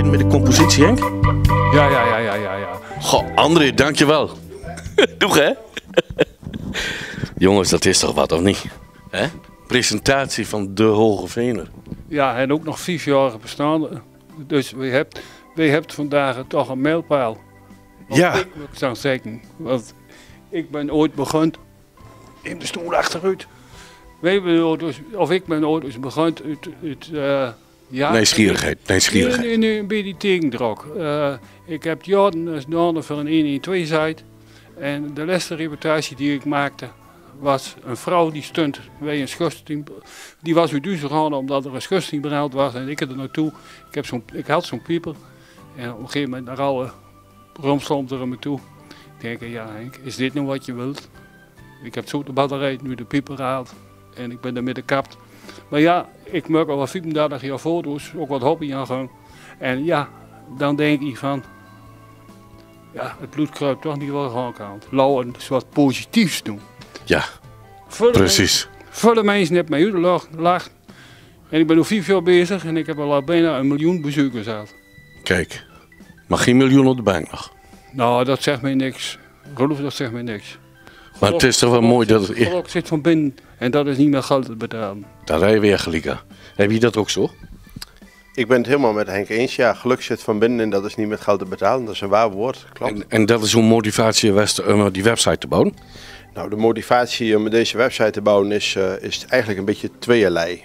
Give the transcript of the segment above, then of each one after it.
tevreden met de compositie, Henk? Ja. Goh, André, dankjewel. Doeg, hè? Jongens, dat is toch wat, of niet? Hè? Presentatie van de Hoge Vener. Ja, en ook nog 5 jaar bestaan. Dus we hebben vandaag toch een mijlpaal. Ja. Ik wil zo zeggen. Want ik ben ooit begonnen in de stoel achteruit. Ik ben ooit eens begonnen uit ja, Nieuwsgierigheid. Nee, een beetje tegendruk. Ik heb jaren gedaan voor een 112-site. En de laatste reputatie die ik maakte was een vrouw die stond bij een schusting. Die was uit huis gegaan omdat er een schusting behaald was. En ik er naartoe. Ik had zo'n pieper. En op een gegeven moment naar alle romslomp er me toe. Ik denk, ja Henk, is dit nou wat je wilt? Ik heb zo de batterij nu de pieper gehaald. En ik ben ermee gekapt. Maar ja, ik maak al 35 jaar foto's, ook wat hobby aan gang. En ja, dan denk ik van, ja, het bloed kruipt toch niet wel gaan kan. Laten we wat positiefs doen. Ja, Volle precies. Volle mensen hebben mij uitgelachen. En ik ben nu 5 jaar bezig en ik heb al bijna 1 miljoen bezoekers gehad. Kijk, maar geen miljoen op de bank nog. Nou, dat zegt mij niks. Geloof, dat zegt mij niks. Maar het is toch wel mooi dat het... Geloof zit van binnen en dat is niet meer geld te betalen. Daar rij je weer gelijk. Heb je dat ook zo? Ik ben het helemaal met Henk eens. Ja, geluk zit van binnen en dat is niet met geld te betalen. Dat is een waar woord, klopt. En dat is hoe motivatie om die website te bouwen? Nou, de motivatie om deze website te bouwen is eigenlijk een beetje tweeërlei.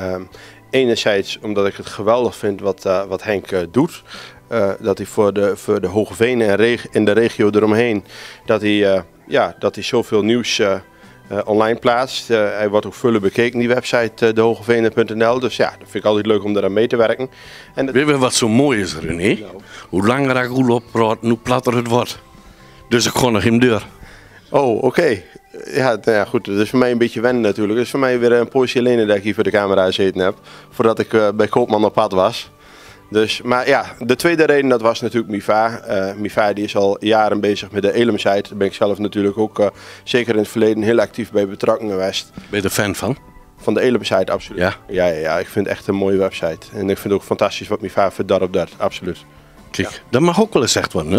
Enerzijds omdat ik het geweldig vind wat Henk doet. Dat hij voor de Hoge Venen en de regio eromheen, dat hij zoveel nieuws online plaatst. Hij wordt ook veel bekeken, die website dehogevenen.nl. Dus ja, dat vind ik altijd leuk om daaraan mee te werken. En Weet je wat zo mooi is, René? Nou. Hoe langer ik hoe oppraat, hoe platter het wordt. Dus ik ga nog in de deur. Oh, oké. Ja, nou ja, goed. Dat is voor mij een beetje wennen natuurlijk. Het is voor mij weer een poosje geleden dat ik hier voor de camera gezeten heb. Voordat ik bij Koopman op pad was. Dus, maar ja, de tweede reden dat was natuurlijk Miva. Miva die is al jaren bezig met de Elim-site. Daar ben ik zelf natuurlijk ook zeker in het verleden heel actief bij betrokken geweest. Ben je er fan van? Van de Elim-site, absoluut. Ja? Ja, ik vind het echt een mooie website. En ik vind het ook fantastisch wat Miva verdorpt, absoluut. Kijk, dat mag ook wel eens gezegd worden, hè?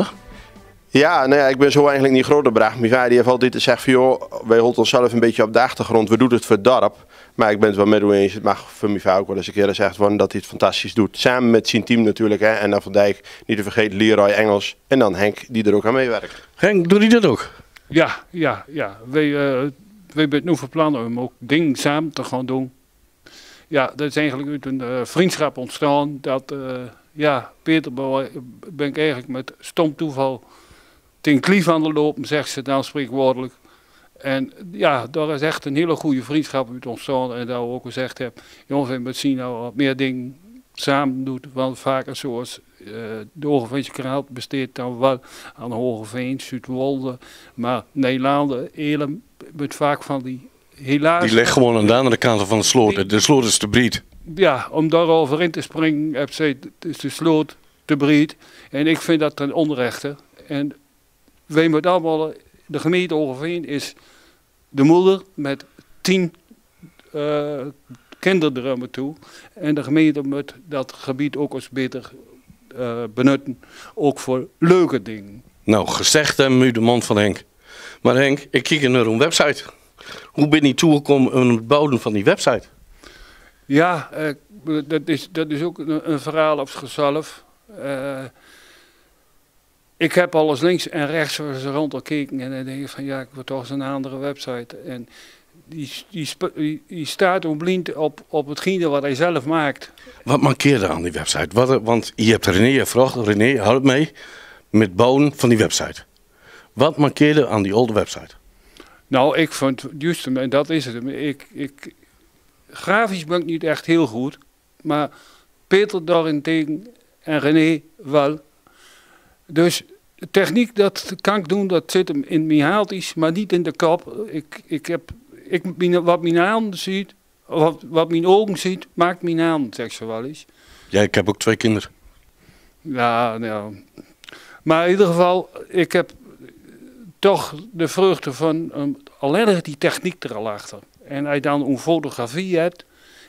Ja, nou ja, ik ben zo eigenlijk niet groter bracht. Miva die heeft altijd gezegd van joh, wij houden onszelf een beetje op de achtergrond. We doen het voor het dorp. Maar ik ben het wel met u eens. Het mag voor Miva ook wel eens een keer gezegd worden dat hij het fantastisch doet. Samen met zijn team natuurlijk. Hè. En dan Van Dijk, niet te vergeten, Leroy Engels. En dan Henk, die er ook aan meewerkt. Henk, doe je dat ook? Ja. Wij zijn nu van plan om ook dingen samen te gaan doen. Ja, dat is eigenlijk uit een vriendschap ontstaan. Dat, Peter ben ik eigenlijk met stom toeval ten klief aan de lopen, zegt ze dan spreekwoordelijk. En ja, daar is echt een hele goede vriendschap uit ontstaan. En dat we ook gezegd hebben, jongens, we moeten zien nou wat meer dingen samen doen. Want vaker zoals de Hogeveense kanaal besteedt dan wel aan Hogeveen, Zuidwolde. Maar Nederlanden, Elim, wordt vaak van die helaas... Die ligt gewoon aan de andere kant van de sloot. De sloot is te breed. Ja, om daarover in te springen, heb zij de sloot te breed. En ik vind dat ten onrechte. En wij moeten allemaal, de gemeente Hogeveen is de moeder met 10 kinderen er toe. En de gemeente moet dat gebied ook eens beter benutten. Ook voor leuke dingen. Nou, gezegd en u de mond van Henk. Maar Henk, ik kijk naar een website. Hoe ben je toegekomen aan het bouwen van die website? Ja, dat is ook een verhaal op zichzelf. Ik heb alles links en rechts rond gekeken en dan denk ik van ja, ik wil toch eens een andere website. En die staat ook blind op hetgene wat hij zelf maakt. Wat mankeerde aan die website? Want je hebt René gevraagd, René, help mee met bouwen van die website. Wat mankeerde aan die oude website? Nou, ik vond juist, en dat is het. Grafisch ben ik niet echt heel goed, maar Peter daarentegen en René wel. Dus techniek, dat kan ik doen, dat zit hem in mijn haaltjes, maar niet in de kop. Wat mijn naam ziet, wat mijn ogen ziet, maakt mijn naam, zeg ze wel eens. Ja, ik heb ook 2 kinderen. Ja, nou. Maar in ieder geval, ik heb toch de vreugde van alleen die techniek er al achter. En als je dan een fotografie hebt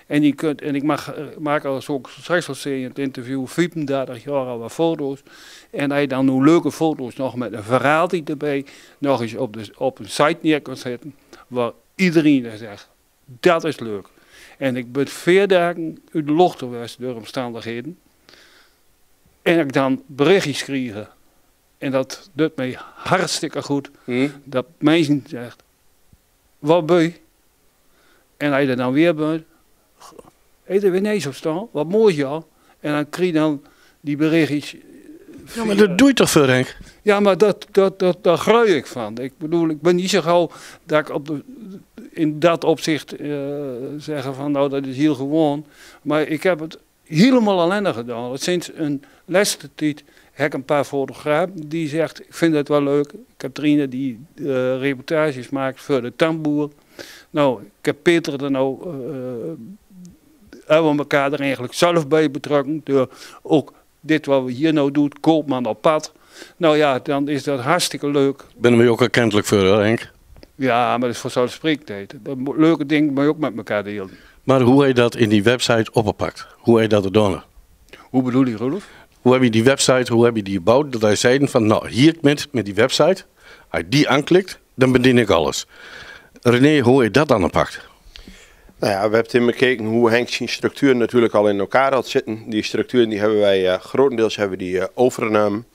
En ik maak als ook straks al in het interview 35 jaar al wat foto's. En hij dan nu leuke foto's nog met een verhaaltje erbij nog eens op een site neer kan zetten. Waar iedereen zegt, dat is leuk. En ik ben 4 dagen uit de lucht geweest door omstandigheden. En ik dan berichtjes kreeg. En dat doet mij hartstikke goed. Dat mensen zegt, wat ben je? En hij er dan weer bent. Hij er weer nee zo staan, wat mooi ja. En dan krijg je dan die berichtjes. Ja, maar dat doe je toch voor, Henk? Ja, maar daar gruis ik van. Ik bedoel, ik ben niet zo gauw dat ik in dat opzicht zeggen van nou dat is heel gewoon. Maar ik heb het helemaal alleen gedaan. Sinds een laatste tijd heb ik een paar fotografen die zegt ik vind het wel leuk. Ik heb Trine die reportages maakt voor de tamboer. Nou, ik heb Peter er nou hebben we elkaar er eigenlijk zelf bij betrokken. Door ook dit wat we hier nou doen, Koopman op pad. Nou ja, dan is dat hartstikke leuk. Ben we ook erkentelijk voor, hoor, Henk? Ja, maar dat is vanzelfsprekend. Dat leuke ding moet je ook met elkaar delen. Maar hoe heb je dat in die website opgepakt? Hoe heb je dat gedaan? Hoe bedoel je, Rolf? Hoe heb je die website, hoe heb je die gebouwd? Dat hij zei van, nou, hier met die website, als je die aanklikt, dan bedien ik alles. René, hoe heb je dat dan gepakt? Nou ja, we hebben even bekeken hoe Henk zijn structuur natuurlijk al in elkaar had zitten. Die structuren die hebben wij grotendeels overgenomen.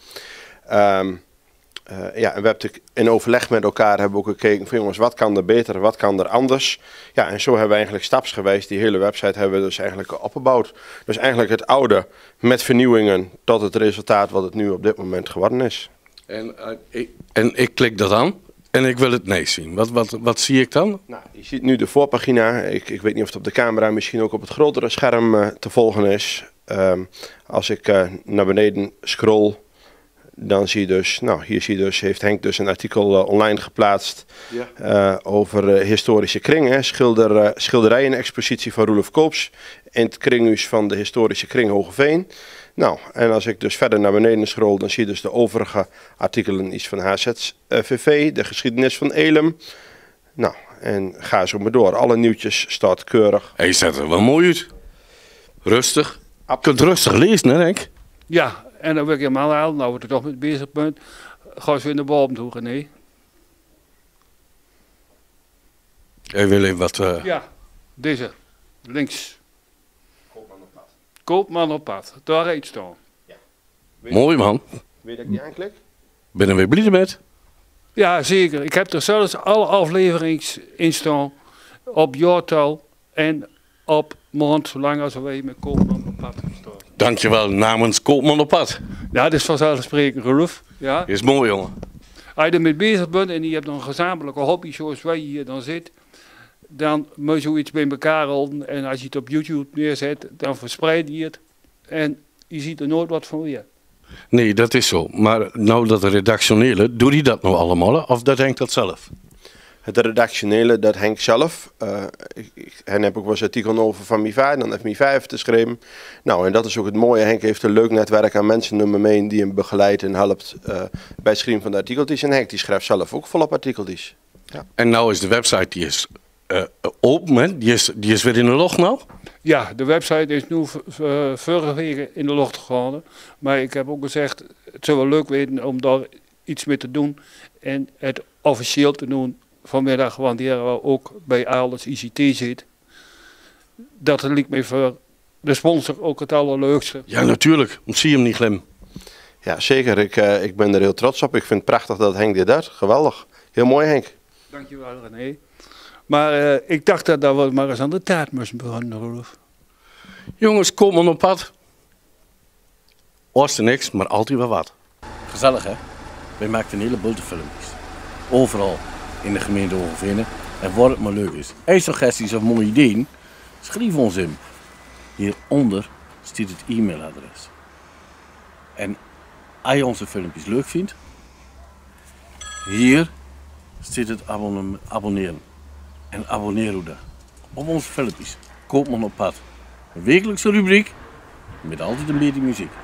Ja, en we hebben in overleg met elkaar hebben we ook gekeken van jongens, wat kan er beter, wat kan er anders. Ja, en zo hebben we eigenlijk stapsgewijs die hele website hebben we dus eigenlijk opgebouwd. Dus eigenlijk het oude met vernieuwingen tot het resultaat wat het nu op dit moment geworden is. En ik klik dat aan en ik wil het nee zien. Wat zie ik dan? Nou, je ziet nu de voorpagina. Ik weet niet of het op de camera misschien ook op het grotere scherm te volgen is. Als ik naar beneden scroll, dan zie je dus, nou hier zie je dus, heeft Henk dus een artikel online geplaatst over historische kringen. Schilderijen-expositie van Roelof Koops in het kringhuis van de historische kring Hogeveen. Nou, en als ik dus verder naar beneden scroll, dan zie je dus de overige artikelen, iets van HZVV, de geschiedenis van Elem. Nou, en ga zo maar door. Alle nieuwtjes staat keurig. Hij zet er wel mooi uit. Rustig. Je kunt rustig lezen, hè, Henk? Ja, en dan wil ik helemaal halen, nou we er toch met bezig punt. Ga eens weer naar boven toe, René. Jij wil even wat... Ja, deze. Links. Koopman op pad. Daar reed staan. Ja. Mooi, man. Weet dat ik die aanklik? Ben er weer blij met? Ja, zeker. Ik heb er zelfs alle afleveringen in staan. Op jaartal en op maand, zolang als wij met Koopman op pad staan. Dankjewel, namens Koopman op pad. Ja, dat is vanzelfsprekend, Rolf. Ja. Is mooi, jongen. Als je ermee bezig bent en je hebt een gezamenlijke hobby zoals wij hier dan zitten, dan moet je zoiets bij elkaar houden. En als je het op YouTube neerzet, dan verspreid je het. En je ziet er nooit wat van weer. Nee, dat is zo. Maar nou dat redactionele, doe die dat nou allemaal? Of dat Henk dat zelf? Het redactionele, dat Henk zelf. En heb ook wel eens artikel over van MIVA, dan heeft MIVA even te schrijven. Nou, en dat is ook het mooie. Henk heeft een leuk netwerk aan mensen om hem heen die hem begeleidt en helpt bij het schrijven van de artikeltjes. En Henk die schrijft zelf ook volop artikeltjes. Ja. En nou is de website, die is open, hè? Die is weer in de log nou? Ja, de website is nu vorige week in de lucht gegaan. Maar ik heb ook gezegd, het zou wel leuk weten om daar iets mee te doen. En het officieel te doen vanmiddag, want hier we ook bij Aalders ICT zit. Dat lijkt me voor de sponsor ook het allerleukste. Ja, natuurlijk. Zie je hem niet glim. Ja, zeker. Ik ben er heel trots op. Ik vind het prachtig dat Henk dit doet. Geweldig. Heel mooi, Henk. Dankjewel, René. Maar ik dacht dat we maar eens aan de taart moesten beginnen, Rolf. Jongens, kom maar op pad. Oosten niks, maar altijd wel wat. Gezellig, hè? Wij maken een heleboel filmpjes. Overal in de gemeente Hogeveen. En waar het maar leuk is. Heb je suggesties of mooie ideeën? Schrijf ons in. Hieronder staat het e-mailadres. En als je onze filmpjes leuk vindt, hier staat het abonneren. En abonneer u daar op onze filmpjes. Koopman op pad. Een wekelijkse rubriek met altijd een beetje muziek.